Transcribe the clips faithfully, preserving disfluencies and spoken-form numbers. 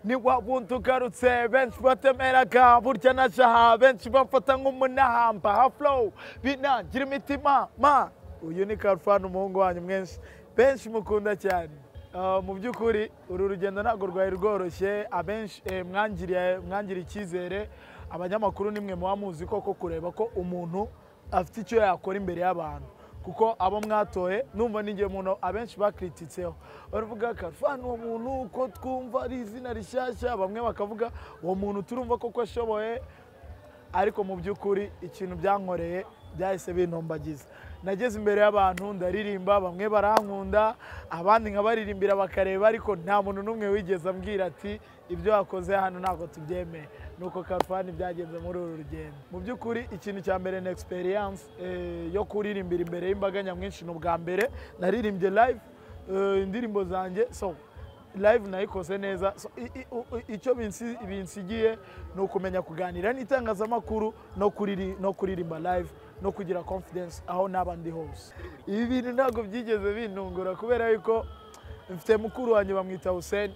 ni wa buntu ugarutse benshi batemeraga burya najaha benshi bamfata nk'umunahamba ha flow binagira imitima ma uyu ni Khalfan umuhungu wanyu mwenshi benshi mukunda cyane. Mu by'ukuri uru rugendo ntago rwari rworoshye abenshi mwangiriye mwangiriye icyizere abanyamakuru nimwe muba muzi koko kureba ko umuntu afite icyo yakora imbere y'abantu kuko abo mwatoye numva ningiye umuntu abenshi bakrititseho baravuga Khalfan uwo muntu ko twumva ari izina rishyashya bamwe bakavuga uwo muntu turumva koko ashoboye ariko mu by'ukuri ikintu byankoreye byahise bintombagiza nageze imbere y'abantu ndaririmba bamwe barankunda abandi nkabaririmbira bakareba ariko nta muntu numwe wigeze ambwira ati ibyo wakoze hano ntago tubyemeye nuko Khalfan byagenze muri uru rugendo. Mu by'ukuri ikintu cya mbere na experience eh, yo kuririmbira imbere y'imbaga nyamwinshi n'ubwa mbere naririmbye live eh, indirimbo zanjye so live nayikoze neza so icyo binsigiye no kumenya kuganira n'itangazamakuru no kuriri no kuririmba live no kugira confidence aho nabandi hose. Ibi bintu ntago byigeze bintungura kubera yuko mfite mukuru wanjye bamwita Hussein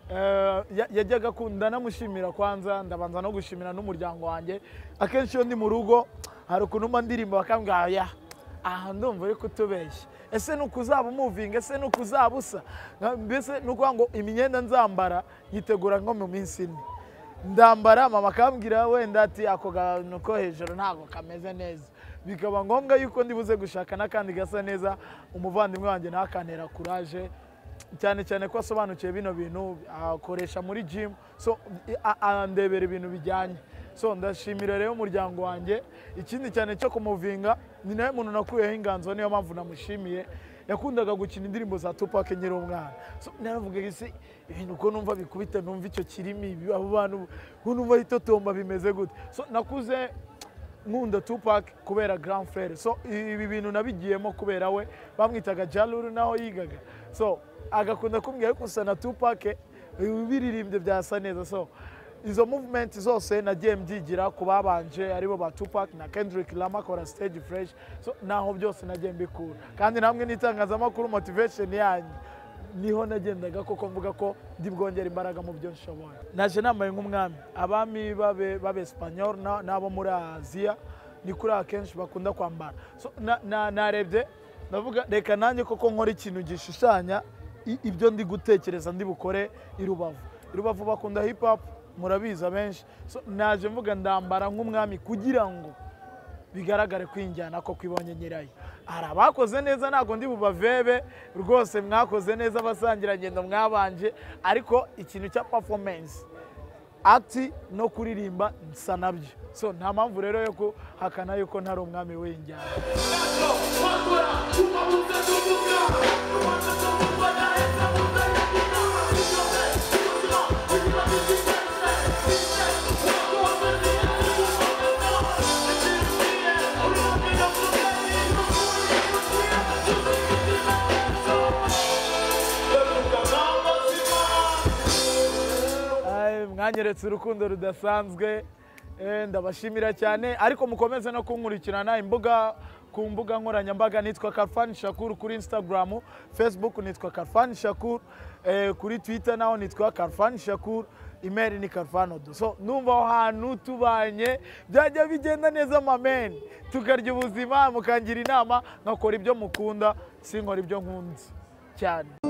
yajyaga kunda namushimira kwanza ndabanza no gushimira n'umuryango wanjye akenshi yo ndi mu rugo hari ukuntu mba ndirimba bakambwira ya aha ndumva uri kutubeshya ese nukuzaba umuvinga ese nukuzabusa mbese nuko ngo imyenda nzambara yitegura nko mu minsi ine ndambara mama akambwira wenda ati ako nuko hejuru ntago kameze neza bikaba ngombwa yuko ndibuze gushaka nakandi gasa neza umuvandimwe wanjye nakantera courage cyane cyane ko asobanukiye bino bintu akoresha muri gym so andebera ibintu bijyanye so ndashimira rero umuryango wanjye ikindi cyane cyo kumuvinga ni nawe muntu nakuyeho inganzo niyo mpamvu namushimiye yakundaga gukina indirimbo za Tupac nkiri umwana so naravuga isi ibintu ko numva bikubita numva icyo kirimi abo bantu numva itotomba bimeze gute so nakuze nkunda Tupac kubera grand frère so ibi bintu nabigiyemo kubera we bamwitaga Jaluru naho yigaga so agakunda kumbwira ko sana Tupac biririmbye byasa neza so izo movement zose nagiye mbyigira kubabanje aribo ba Tupac na Kendrick Lamar kora stage fresh so naho byose nagiye mbikura kandi namwe nitangazamakuru motivation yanyu niho nagendaga koko mvuga ko ndi bwongera imbaraga mu byo nshoboye. Naje nambaye nk'umwami abami babe babe Espanyol nabo muri Aziya ni kuri akenshi bakunda kwambara so narebye ndavuga reka nanjye koko nkora ikintu gishushanya ibyo ndi gutekereza ndi bukore i Rubavu. I Rubavu bakunda hip hop murabiza benshi so naje mvuga ndambara nk'umwami kugira ngo bigaragare kwinjyana ko kwibonye nyirayo ara bakoze neza nago ndi bubavebe rwose mwakoze neza basangira ngendo mwabanje ariko ikintu cya performance ati no kuririmba nsa nabyo so nta mpamvu rero yo kuhakana yuko ntari umwami w'injyana. Mwanyeretse urukundo rudasanzwe ndabashimira cyane ariko mukomeze no kunkurikirana imbuga ku mbuga nkoranyambaga nitwa Khalfan Shakur kuri Instagram, Facebook nitwa Khalfan Shakur, kuri Twitter naho nitwa Khalfan Shakur, email ni khalfanodo. So numva aho hantu tubanye byajya bigenda neza mamen tukarya ubuzima mukangira inama nkakora ibyo mukunda sinkora ibyo nkunze cyane.